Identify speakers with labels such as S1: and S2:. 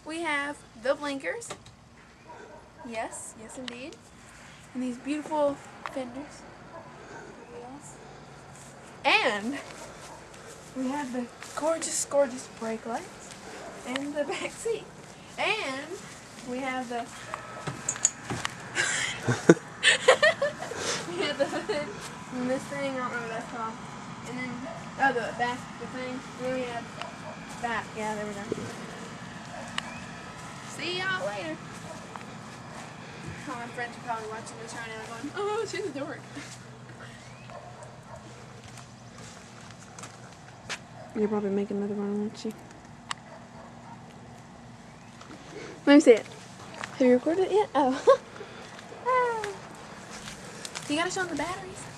S1: we have the blinkers. Yes, yes indeed. And these beautiful fenders. Wheels. And we have the gorgeous, gorgeous brake lights in the back seat. And we have the we have the hood and this thing, I don't know what that's called. And then the back, the thing. And then we have that. Yeah, there we go. See y'all later. All my friends are probably watching this right now going, oh, she's a dork. You'll probably make another one, won't you? Let me see it. Have you recorded it yet? Oh. Ah. You gotta show them the batteries.